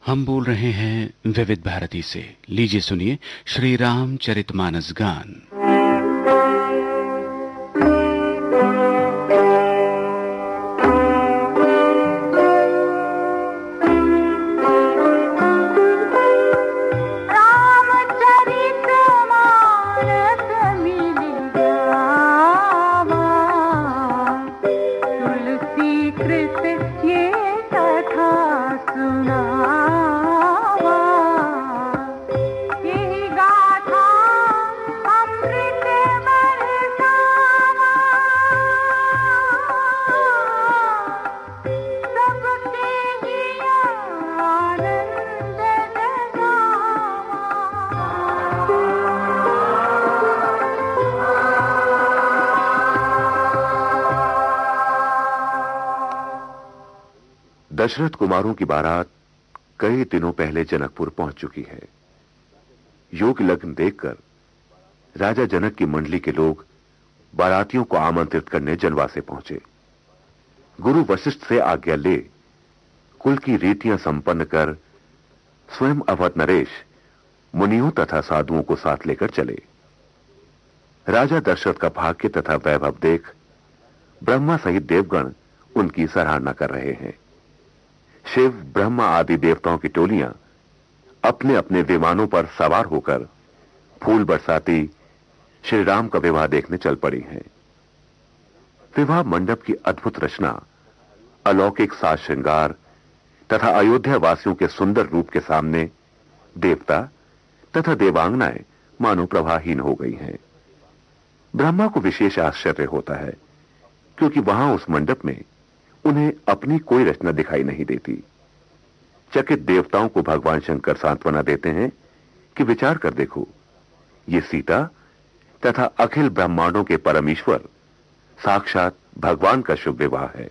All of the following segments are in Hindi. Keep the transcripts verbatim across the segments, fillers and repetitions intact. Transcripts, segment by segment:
हम बोल रहे हैं विविध भारती से। लीजिए सुनिए श्री रामचरितमानस गान। दशरथ कुमारों की बारात कई दिनों पहले जनकपुर पहुंच चुकी है। योग लग्न देखकर राजा जनक की मंडली के लोग बारातियों को आमंत्रित करने जनवासे पहुंचे। गुरु वशिष्ठ से आज्ञा ले कुल की रीतियां संपन्न कर स्वयं अवध नरेश मुनियों तथा साधुओं को साथ लेकर चले। राजा दशरथ का भाग्य तथा वैभव देख ब्रह्मा सहित देवगण उनकी सराहना कर रहे हैं। शिव, ब्रह्मा आदि देवताओं की टोलियां अपने अपने विमानों पर सवार होकर फूल बरसाती श्री राम का विवाह देखने चल पड़ी हैं। विवाह मंडप की अद्भुत रचना, अलौकिक साज श्रृंगार तथा अयोध्या वासियों के सुंदर रूप के सामने देवता तथा देवांगनाएं मानो प्रभाहीन हो गई हैं। ब्रह्मा को विशेष आश्चर्य होता है क्योंकि वहां उस मंडप में उन्हें अपनी कोई रचना दिखाई नहीं देती। चकित देवताओं को भगवान शंकर सांत्वना देते हैं कि विचार कर देखो, ये सीता तथा अखिल ब्रह्मांडों के परमेश्वर साक्षात भगवान का शुभ विवाह है।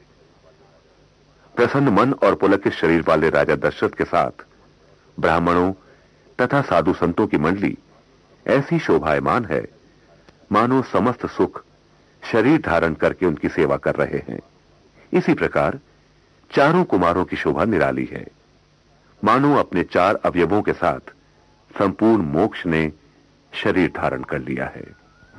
प्रसन्न मन और पुलकित शरीर वाले राजा दशरथ के साथ ब्राह्मणों तथा साधु संतों की मंडली ऐसी शोभायमान है मानो समस्त सुख शरीर धारण करके उनकी सेवा कर रहे हैं। इसी प्रकार चारों कुमारों की शोभा निराली है, मानो अपने चार अवयवों के साथ संपूर्ण मोक्ष ने शरीर धारण कर लिया है।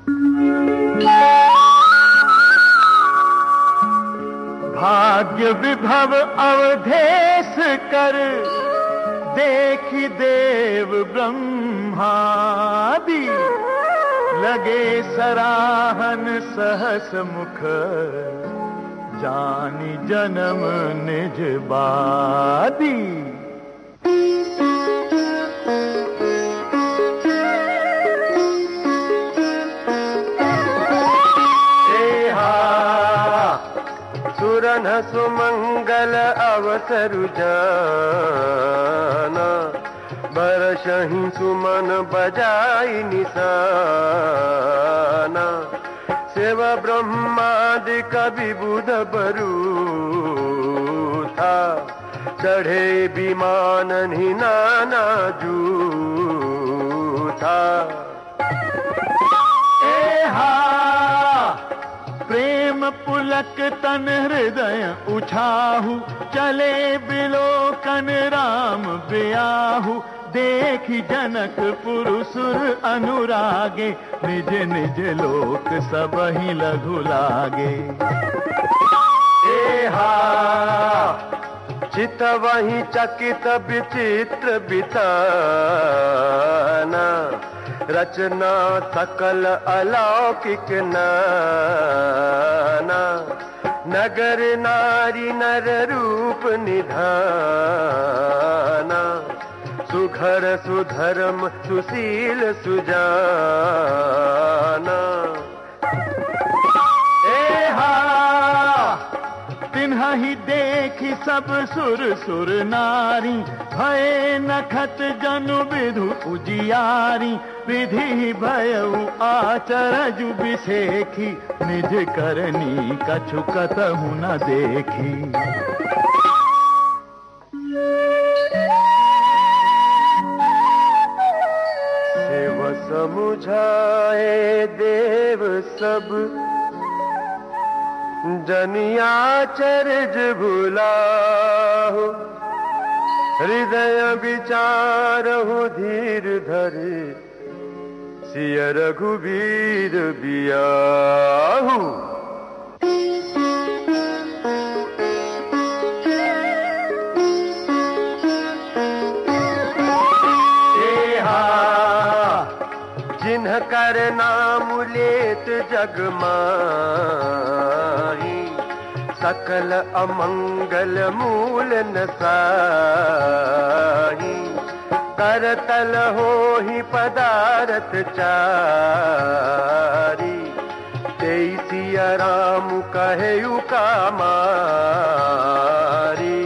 भाग्य विभव अवधेश कर देखी देव ब्रह्मादि, लगे सराहन सहस मुख जानी जन्म निज बादी। एहा सुरन सुमंगल अवसरु जाना, बरसहि सुमन बजाई निशाना। शिव ब्रह्मादि कवि बुध बरू था, चढ़े विमान ही नाना जू था। एहा प्रेम पुलक तन हृदय उछाहु, चले बिलोकन राम ब्याहु। देखी जनक पुरुषुर अनुरागे, निज निज लोक सब ही लघु लागे। एहा चित वही चकित विचित्र बिताना, रचना सकल अलौकिक नाना। नगर नारी नर रूप निधाना, सुघर सुधर्म सुशील सुजाना। एहा तिन्हा ही देखी सब सुर सुर नारी, भय नखत जनु विधु उजियारी। विधि भयउ आचरजु बिसेखी, निज करनी कछु कतहु न देखी। समुझाए देव सब जनिया चरज भुलाहो, हृदय विचारहु धीर धरे, सिय रघुवीर बियाहु। जिन्ह कर नाम लेत जग माही, सकल अमंगल मूल न साही। करतल हो ही पदारथ चारी, तेईसिया राम कहेउ कामारी।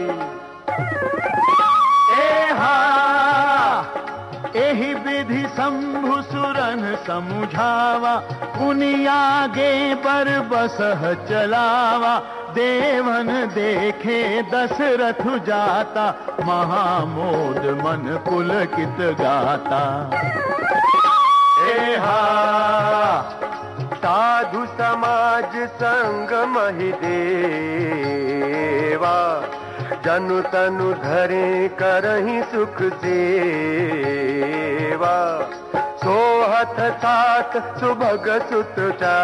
एहि विधि शंभु सुरन समुझावा, पुनि आगे पर बसह चलावा। देवन देखे दशरथ जाता, महामोद मन पुलकित गाता। एहा साधु समाज संग महि देवा, जनु तनु धरे करहि सुख सेवा। सोहत साथ सुभग सुत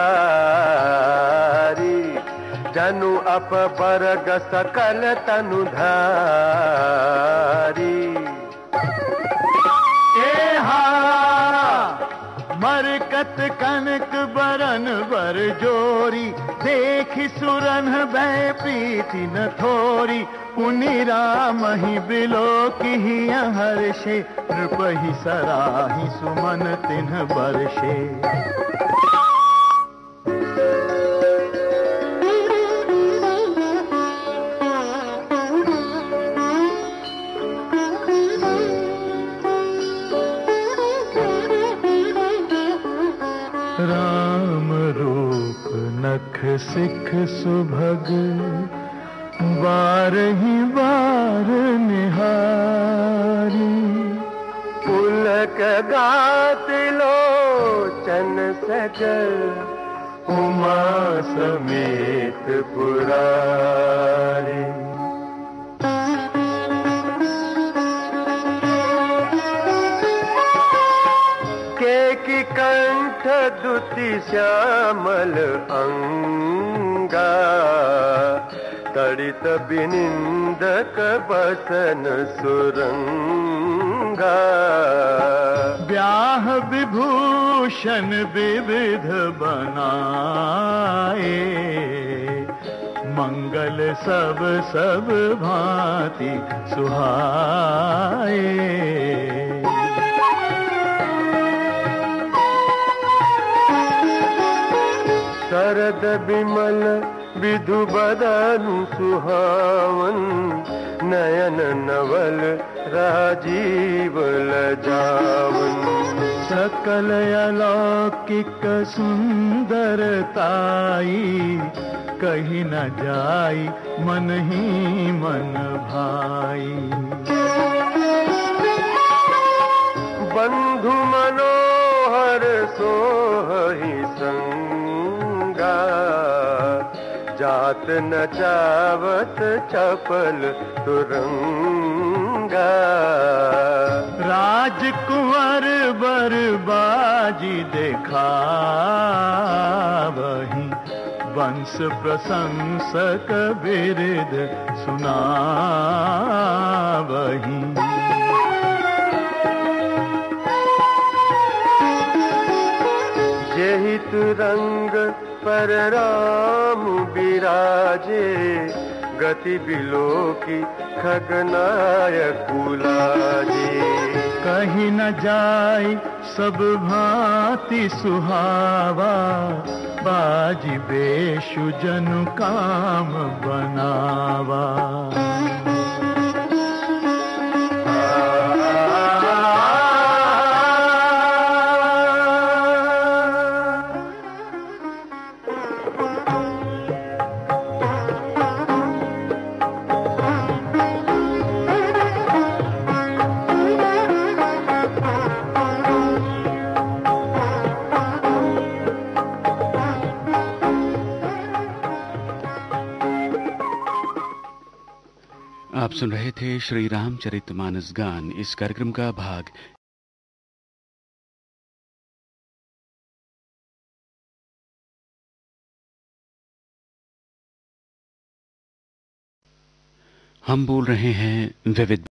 चारी, जनु अप बरग सकल तनु धारी। एहा मरकत कनक बरन बर जोरी, देखि सुरन भय प्रीति न थोरी। पुनि राम ही बिलो की हर्षे, नृपहि सराहि सुमन तिन्ह बरषे। राम रूप नख सिख सुभग, बारहि बार निहारी। पुलक गात लोचन सजल, उमा समेत पुरारी। केकी कंठ दुति श्यामल अंगा, तड़ित बिनिंदक बसन सुरंगा। ब्याह विभूषण विविध बनाए, मंगल सब सब भांति सुहाए। शरद विमल विधु बदनु सुहावन, नयन नवल राजीव लजावन। सकल अलौकिक सुंदरताई, कहीं न जाई मन ही मन भाई। बंधु मनोहर सोहि संगा, जात न चावत चपल तुरंगा। राजकुंवर बर बाजी देखावहि, वंश प्रशंसक बिरद सुनावहि। जेहि तुरंग पर राम बिराजे, गति बिलो की खगनायक कुलाजे। कहीं न जाई सब भांति सुहावा, बाजी बेशु जनु काम बनावा। सुन रहे थे श्री रामचरितमानस गान। इस कार्यक्रम का भाग हम बोल रहे हैं विविध